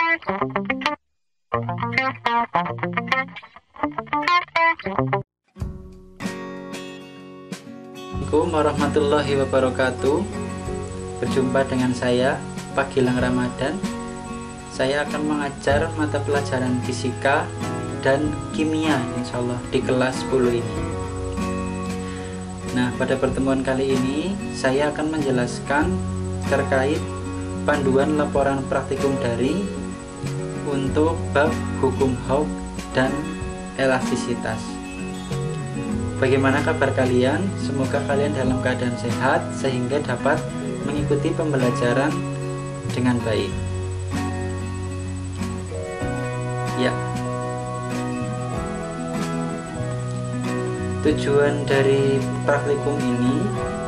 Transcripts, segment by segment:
Assalamualaikum warahmatullahi wabarakatuh. Berjumpa dengan saya, Pak Gilang Ramadan. Saya akan mengajar mata pelajaran fisika dan kimia insya Allah di kelas 10 ini. Nah, pada pertemuan kali ini saya akan menjelaskan terkait panduan laporan praktikum daring untuk bab hukum Hooke dan elastisitas. Bagaimana kabar kalian? Semoga kalian dalam keadaan sehat sehingga dapat mengikuti pembelajaran dengan baik. Ya. Tujuan dari praktikum ini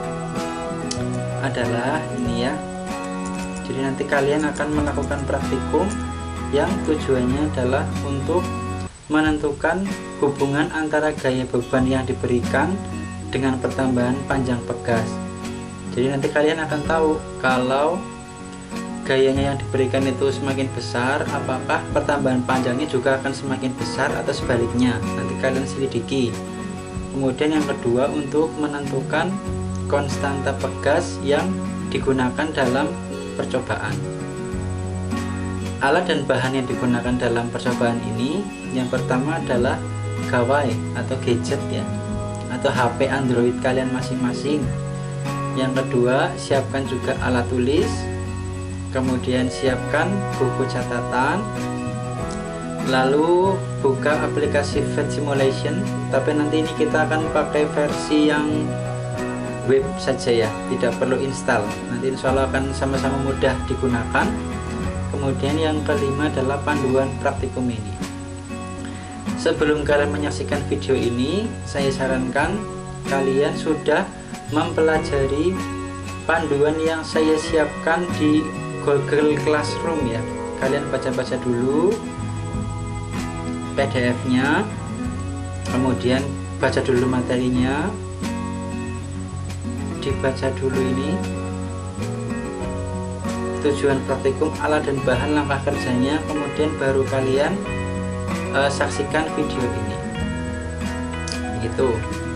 adalah ini ya. Jadi nanti kalian akan melakukan praktikum yang tujuannya adalah untuk menentukan hubungan antara gaya beban yang diberikan dengan pertambahan panjang pegas. Jadi nanti kalian akan tahu kalau gayanya yang diberikan itu semakin besar, apakah pertambahan panjangnya juga akan semakin besar atau sebaliknya. Nanti kalian selidiki. Kemudian yang kedua, untuk menentukan konstanta pegas yang digunakan dalam percobaan. Alat dan bahan yang digunakan dalam percobaan ini, yang pertama adalah gawai atau gadget ya, atau HP Android kalian masing-masing. Yang kedua, siapkan juga alat tulis. Kemudian siapkan buku catatan. Lalu buka aplikasi Fed Simulation, tapi nanti ini kita akan pakai versi yang web saja ya, tidak perlu install. Nanti insya Allah akan sama-sama mudah digunakan. Kemudian yang kelima adalah panduan praktikum ini. Sebelum kalian menyaksikan video ini, saya sarankan kalian sudah mempelajari panduan yang saya siapkan di Google Classroom ya. Kalian baca-baca dulu PDF-nya, kemudian baca dulu materinya, dibaca dulu ini tujuan praktikum, alat dan bahan, langkah kerjanya, kemudian baru kalian saksikan video ini gitu.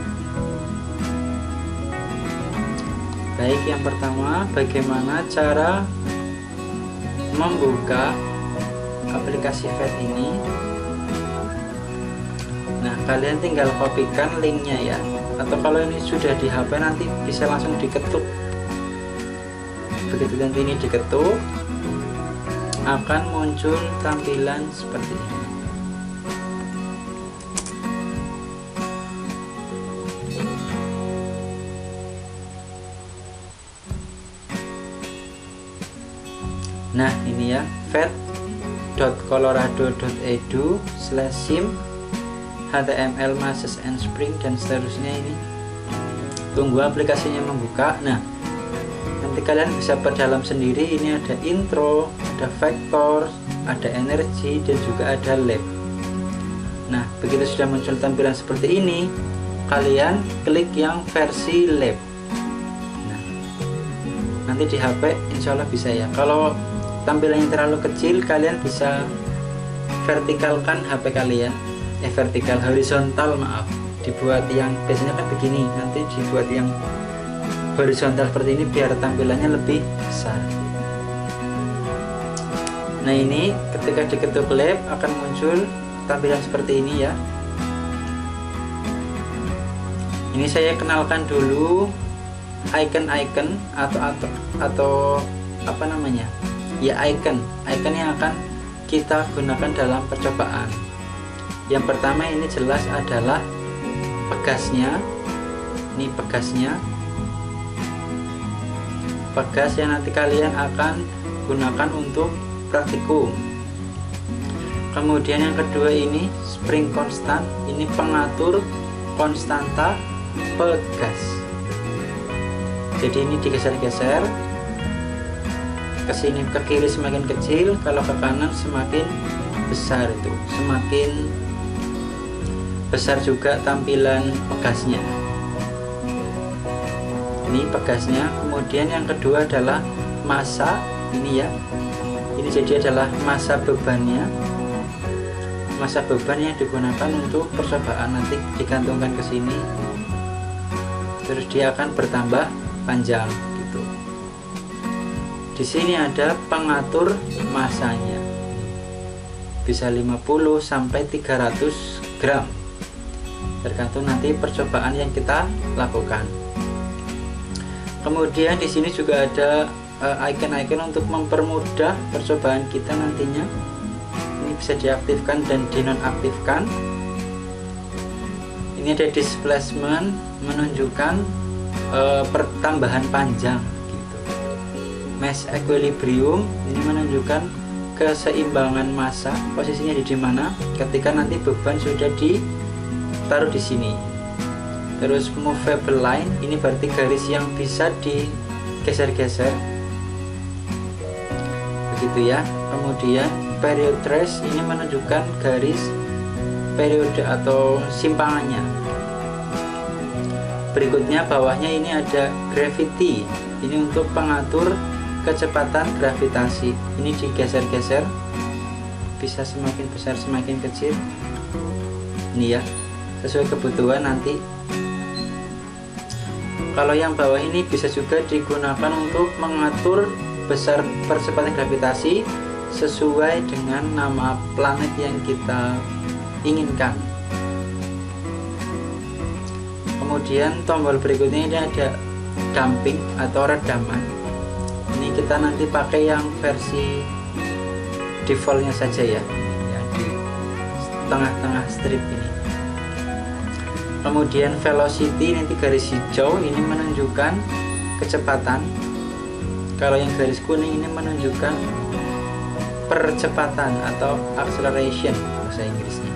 Baik, yang pertama, bagaimana cara membuka aplikasi Fed ini. Nah, kalian tinggal kopikan linknya ya, atau kalau ini sudah di HP nanti bisa langsung diketuk. Begitu nanti ini diketuk, akan muncul tampilan seperti ini. Nah, ini ya, fed.colorado.edu/sim HTML, Masses and Spring dan seterusnya ini. Tunggu aplikasinya membuka. Nah, nanti kalian bisa perdalam sendiri. Ini ada intro, ada vektor, ada energi, dan juga ada lab. Nah, begitu sudah muncul tampilan seperti ini, kalian klik yang versi lab. Nah, nanti di HP insya Allah bisa ya. Kalau tampilannya terlalu kecil, kalian bisa vertikalkan HP kalian. Horizontal maaf, dibuat yang biasanya kan begini, nanti dibuat yang horizontal seperti ini biar tampilannya lebih besar. Nah, ini ketika diketuk lab akan muncul tampilan seperti ini ya. Ini saya kenalkan dulu icon-icon atau apa namanya ya, icon yang akan kita gunakan dalam percobaan. Yang pertama ini jelas adalah pegasnya. Ini pegasnya, pegas yang nanti kalian akan gunakan untuk praktikum. Kemudian yang kedua ini spring constant, ini pengatur konstanta pegas. Jadi ini digeser-geser ke sini, ke kiri semakin kecil, kalau ke kanan semakin besar. Itu semakin besar juga tampilan pegasnya. Ini pegasnya. Kemudian yang kedua adalah massa. Ini ya, ini Ini jadi adalah masa bebannya, masa beban yang digunakan untuk percobaan. Nanti digantungkan ke sini, terus dia akan bertambah panjang gitu. Di sini ada pengatur masanya, bisa 50 sampai 300 gram, tergantung nanti percobaan yang kita lakukan. Kemudian di sini juga ada icon-icon untuk mempermudah percobaan kita nantinya. Ini bisa diaktifkan dan dinonaktifkan. Ini ada displacement, menunjukkan pertambahan panjang gitu. Mass equilibrium, ini menunjukkan keseimbangan massa, posisinya di mana ketika nanti beban sudah ditaruh di sini. Terus movable line, ini berarti garis yang bisa digeser-geser begitu ya. Kemudian period trace, ini menunjukkan garis periode atau simpangannya. Berikutnya bawahnya ini ada gravity, ini untuk pengatur kecepatan gravitasi. Ini digeser-geser, bisa semakin besar semakin kecil, ini ya, sesuai kebutuhan nanti. Kalau yang bawah ini bisa juga digunakan untuk mengatur besar percepatan gravitasi sesuai dengan nama planet yang kita inginkan. Kemudian tombol berikutnya ini ada damping atau redaman. Ini kita nanti pakai yang versi defaultnya saja ya, yang di tengah-tengah strip ini. Kemudian velocity, nanti garis hijau ini menunjukkan kecepatan. Kalau yang garis kuning ini menunjukkan percepatan atau acceleration bahasa Inggrisnya.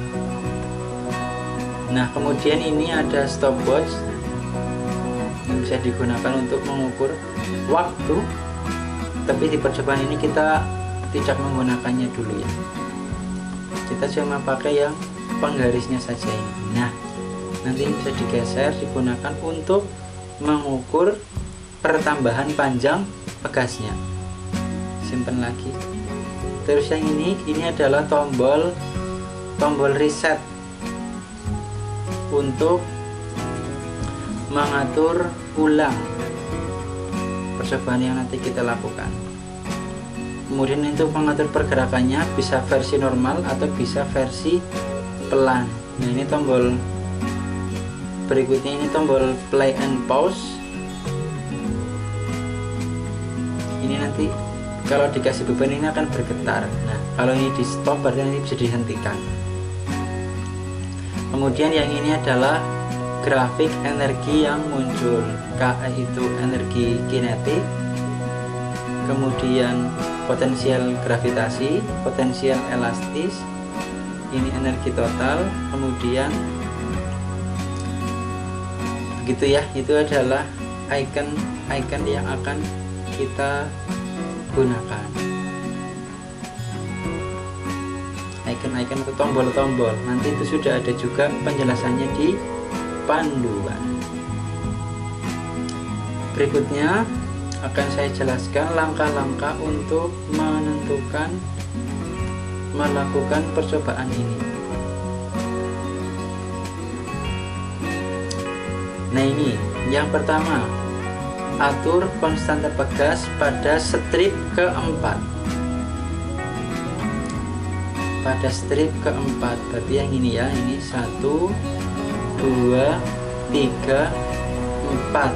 Nah, kemudian ini ada stopwatch yang bisa digunakan untuk mengukur waktu, tapi di percobaan ini kita tidak menggunakannya dulu ya. Kita cuma pakai yang penggarisnya saja ini. Nah, nanti bisa digeser, digunakan untuk mengukur pertambahan panjang pegasnya. Simpan lagi. Terus yang ini adalah tombol reset untuk mengatur ulang percobaan yang nanti kita lakukan. Kemudian untuk mengatur pergerakannya bisa versi normal atau bisa versi pelan. Nah, ini tombol berikutnya, ini tombol play and pause. Ini nanti kalau dikasih beban ini akan bergetar. Nah, kalau ini di stop berarti nanti bisa dihentikan. Kemudian yang ini adalah grafik energi yang muncul. K itu energi kinetik, kemudian potensial gravitasi, potensial elastis, ini energi total, kemudian begitu ya. Itu adalah icon yang akan kita gunakan. Icon-icon atau tombol-tombol, nanti itu sudah ada juga penjelasannya di panduan. Berikutnya akan saya jelaskan langkah-langkah untuk melakukan percobaan ini. Nah, ini yang pertama, atur konstanta pegas pada strip keempat. Pada strip keempat, berarti yang ini ya, ini 1, 2, 3, 4.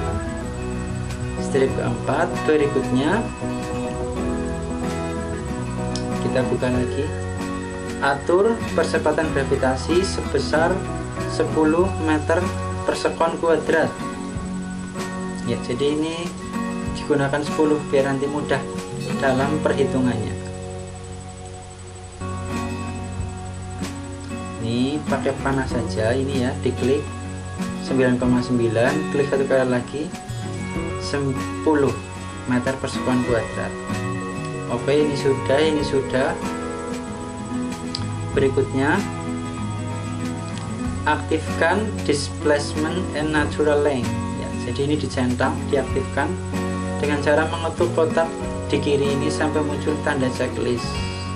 Strip keempat. Berikutnya kita buka lagi, atur percepatan gravitasi sebesar 10 meter per sekon kuadrat ya. Jadi ini digunakan 10 biar nanti mudah dalam perhitungannya. Ini pakai panah saja, ini ya, diklik 9,9, klik satu kali lagi, 10 meter per sekon kuadrat. Oke, ini sudah. Berikutnya aktifkan displacement and natural length ya. Jadi ini dicentang, diaktifkan dengan cara mengetuk kotak di kiri ini sampai muncul tanda checklist.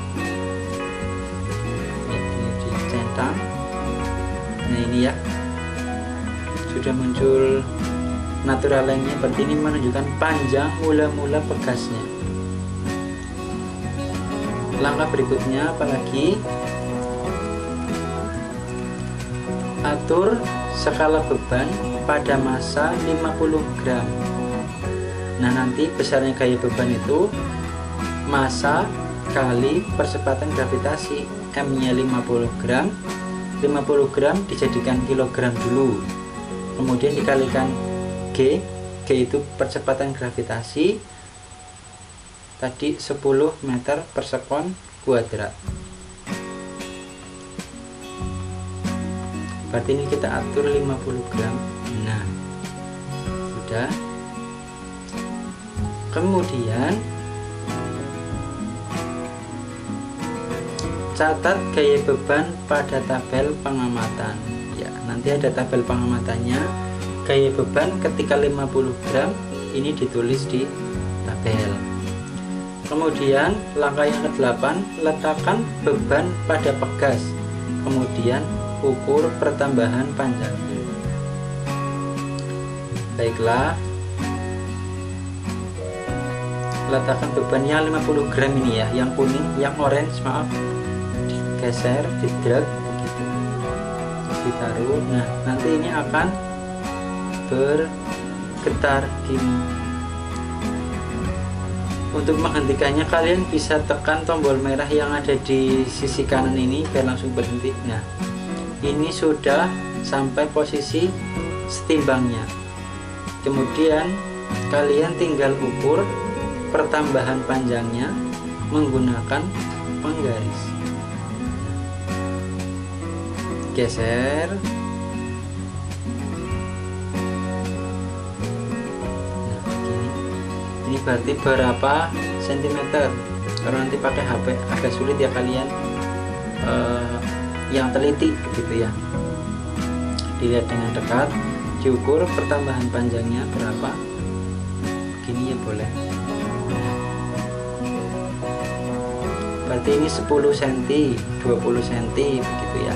Ini dicentang. Nah ini ya, sudah muncul natural line-nya, berarti ini menunjukkan panjang mula-mula pegasnya. Langkah berikutnya apalagi? Atur skala beban pada massa 50 gram. Nah nanti besarnya gaya beban itu massa kali percepatan gravitasi. M nya 50 gram, 50 gram dijadikan kilogram dulu, kemudian dikalikan G itu percepatan gravitasi tadi 10 meter per sekon kuadrat. Berarti ini kita atur 50 gram. Nah sudah. Kemudian catat gaya beban pada tabel pengamatan. Ya, nanti ada tabel pengamatannya. Gaya beban ketika 50 gram ini ditulis di tabel. Kemudian langkah yang ke-8, letakkan beban pada pegas. Kemudian ukur pertambahan panjangnya. Baiklah, letakkan bebannya 50 gram ini ya, yang kuning, yang orange maaf, digeser, di-drag begitu, ditaruh. Nah nanti ini akan bergetar gini. Untuk menghentikannya kalian bisa tekan tombol merah yang ada di sisi kanan ini biar langsung berhenti. Nah ini sudah sampai posisi setimbangnya. Kemudian kalian tinggal ukur pertambahan panjangnya menggunakan penggaris. Geser. Nah, begini. Ini berarti berapa sentimeter? Kalau nanti pakai HP agak sulit ya kalian yang teliti gitu ya. Dilihat dengan dekat, diukur pertambahan panjangnya berapa. Begini ya boleh. Berarti ini 10 cm, 20 cm begitu ya.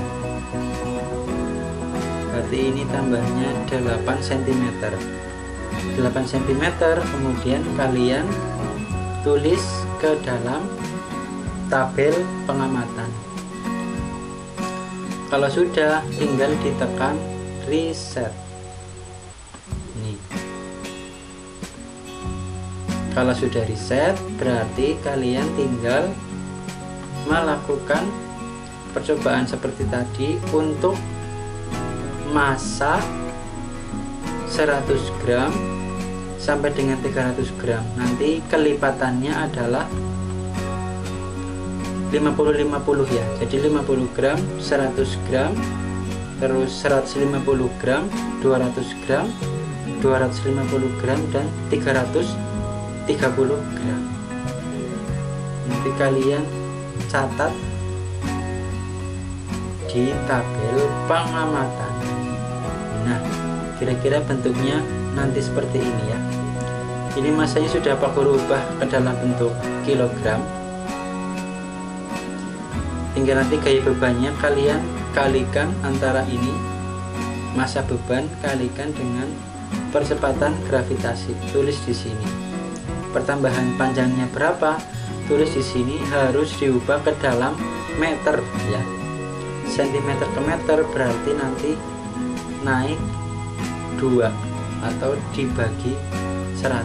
Berarti ini tambahnya 8 cm. 8 cm kemudian kalian tulis ke dalam tabel pengamatan. Kalau sudah tinggal ditekan reset. Nih. Kalau sudah reset berarti kalian tinggal melakukan percobaan seperti tadi untuk massa 100 gram sampai dengan 300 gram. Nanti kelipatannya adalah 50-50 ya. Jadi 50 gram, 100 gram, terus 150 gram, 200 gram, 250 gram, dan 330 gram. Nanti kalian catat di tabel pengamatan. Nah, kira-kira bentuknya nanti seperti ini ya. Ini masanya sudah aku rubah ke dalam bentuk kilogram. Tinggal nanti gaya bebannya kalian kalikan antara ini, massa beban kalikan dengan percepatan gravitasi. Tulis di sini. Pertambahan panjangnya berapa? Tulis di sini, harus diubah ke dalam meter ya. Sentimeter ke meter berarti nanti naik 2 atau dibagi 100.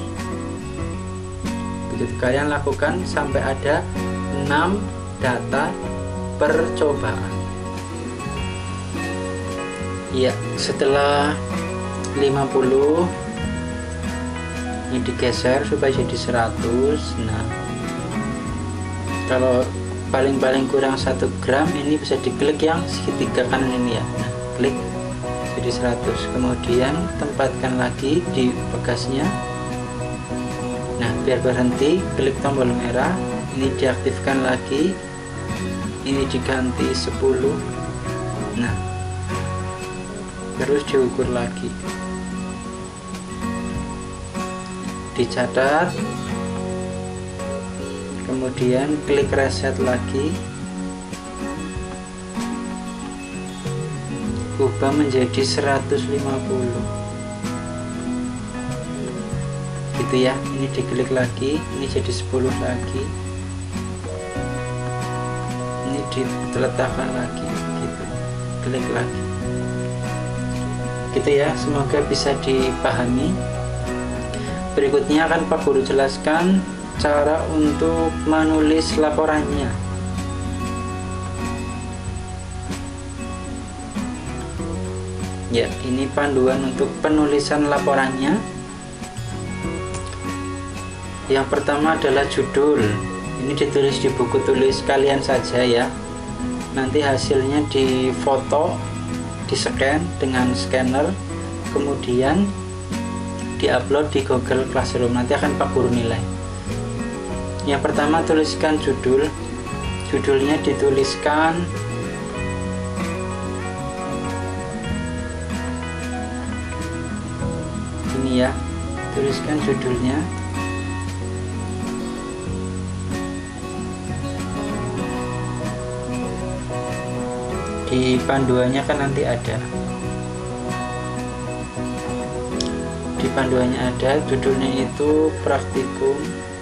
Begitu kalian lakukan sampai ada 6 data percobaan. Ya, setelah 50 ini digeser supaya jadi 100. Nah, kalau paling kurang 1 gram ini bisa diklik yang segitiga kanan ini ya. Nah, klik jadi 100. Kemudian tempatkan lagi di pegasnya. Nah, biar berhenti klik tombol merah, ini diaktifkan lagi, ini diganti 10. Nah, terus diukur lagi, dicatat kemudian klik reset lagi, ubah menjadi 150 gitu ya. Ini diklik lagi, ini jadi 10 lagi, ini diletakkan lagi gitu, klik lagi gitu ya. Semoga bisa dipahami. Berikutnya akan Pak Guru jelaskan cara untuk menulis laporannya. Ya, ini panduan untuk penulisan laporannya. Yang pertama adalah judul. Ini ditulis di buku tulis kalian saja ya. Nanti hasilnya difoto, di-scan dengan scanner, kemudian diupload di Google Classroom. Nanti akan Pak Guru nilai. Yang pertama, tuliskan judul. Judulnya dituliskan ini ya, tuliskan judulnya. Di panduannya kan nanti ada, di panduannya ada, judulnya itu praktikum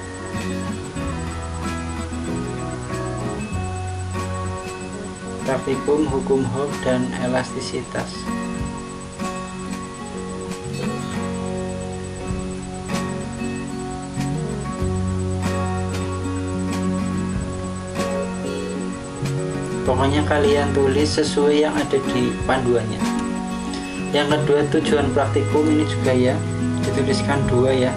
hukum Hooke dan elastisitas. Pokoknya kalian tulis sesuai yang ada di panduannya. Yang kedua, tujuan praktikum. Ini juga ya, dituliskan 2 ya,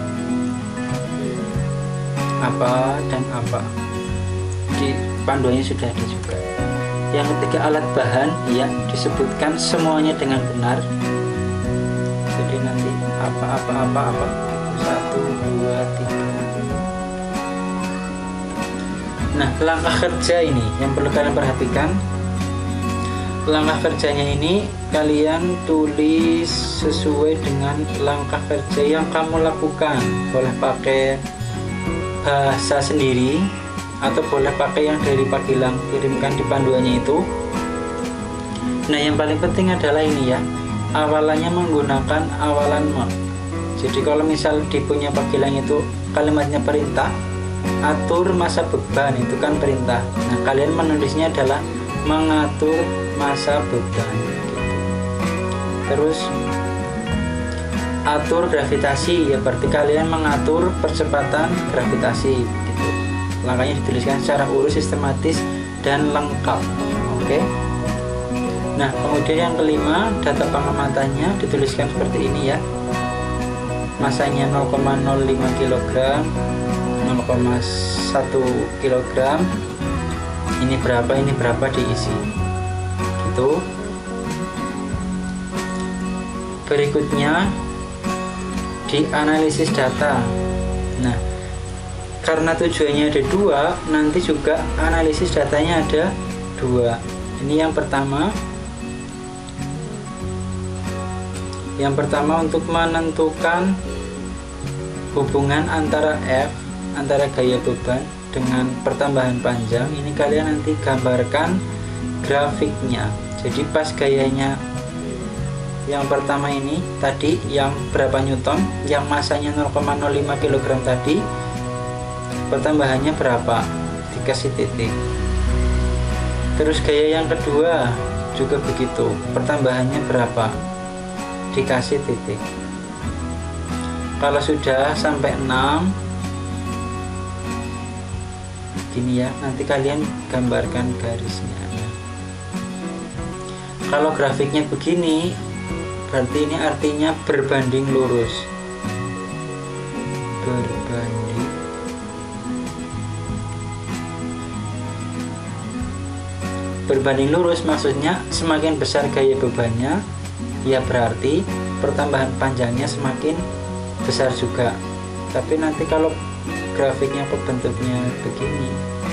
apa dan apa. Di panduannya sudah ada juga. Yang ketiga, alat bahan, ya disebutkan semuanya dengan benar. Jadi nanti apa 1, 2, 3. Nah, langkah kerja ini yang perlu kalian perhatikan. Langkah kerjanya ini kalian tulis sesuai dengan langkah kerja yang kamu lakukan. Boleh pakai bahasa sendiri atau boleh pakai yang dari Pak Gilang kirimkan di panduannya itu. Nah, yang paling penting adalah ini ya, awalannya menggunakan awalan mod. Jadi kalau misal di punya Pak Gilang itu kalimatnya perintah, atur masa beban, itu kan perintah. Nah, kalian menulisnya adalah mengatur masa beban gitu. Terus atur gravitasi, ya berarti kalian mengatur percepatan gravitasi gitu. Langkahnya dituliskan secara urut, sistematis dan lengkap. Oke. Nah, kemudian yang kelima, data pengamatannya dituliskan seperti ini ya. Masanya 0,05 kg, 0,1 kg. Ini berapa diisi gitu. Berikutnya dianalisis data. Nah, karena tujuannya ada 2, nanti juga analisis datanya ada 2. Ini yang pertama. Yang pertama untuk menentukan hubungan antara F, antara gaya beban dengan pertambahan panjang. Ini kalian nanti gambarkan grafiknya. Jadi pas gayanya yang pertama ini tadi yang berapa newton, yang masanya 0,05 kg tadi, pertambahannya berapa, dikasih titik. Terus gaya yang kedua juga begitu, pertambahannya berapa, dikasih titik. Kalau sudah sampai 6 gini ya, nanti kalian gambarkan garisnya. Kalau grafiknya begini, berarti ini artinya berbanding lurus. Berbanding lurus maksudnya semakin besar gaya bebannya, ya berarti pertambahan panjangnya semakin besar juga. Tapi nanti kalau grafiknya bentuknya begini,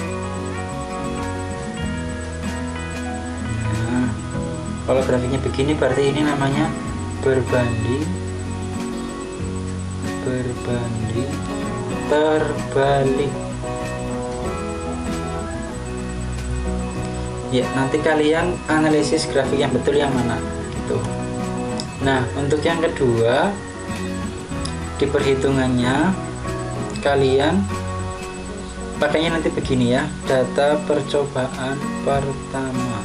nah kalau grafiknya begini berarti ini namanya berbanding terbalik. Ya, nanti kalian analisis grafik yang betul yang mana gitu. Nah, untuk yang kedua, di perhitungannya kalian pakainya nanti begini ya, data percobaan pertama,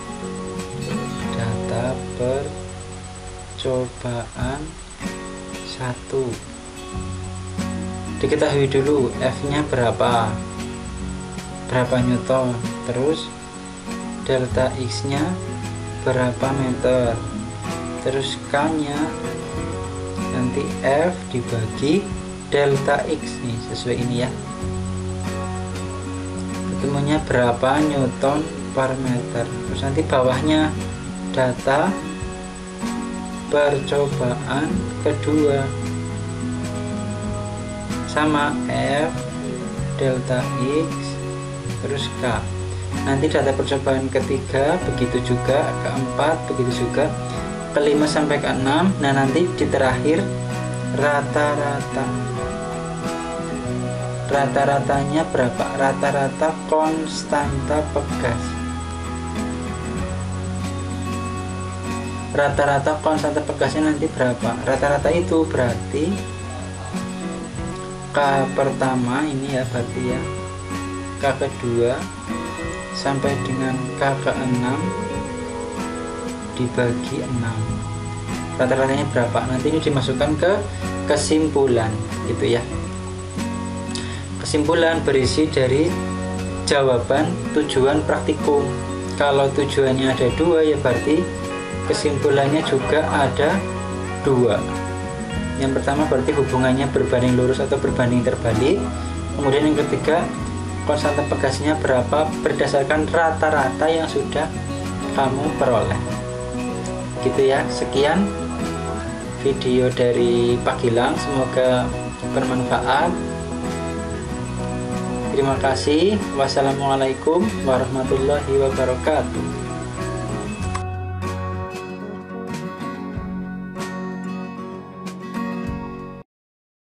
data percobaan 1. Diketahui dulu F-nya berapa Newton, terus delta X-nya berapa meter, terus K-nya nanti F dibagi delta X nih, sesuai ini ya, ketemunya berapa Newton per meter. Terus nanti bawahnya data percobaan kedua sama F delta X terus K. Nanti data percobaan ketiga begitu juga, keempat begitu juga, kelima sampai keenam. Nah, nanti di terakhir rata-ratanya berapa, rata-rata konstanta pegas. Rata-rata konstanta pegasnya nanti berapa, rata-rata itu berarti K pertama ini ya, berarti ya K kedua sampai dengan K ke-6 dibagi 6, rata-ratanya berapa, nanti ini dimasukkan ke kesimpulan gitu ya. Kesimpulan berisi dari jawaban tujuan praktikum. Kalau tujuannya ada 2 ya berarti kesimpulannya juga ada 2. Yang pertama berarti hubungannya berbanding lurus atau berbanding terbalik. Kemudian yang ketiga, konstanta pegasnya berapa berdasarkan rata-rata yang sudah kamu peroleh. Gitu ya. Sekian video dari Pak Gilang, semoga bermanfaat. Terima kasih. Wassalamualaikum warahmatullahi wabarakatuh.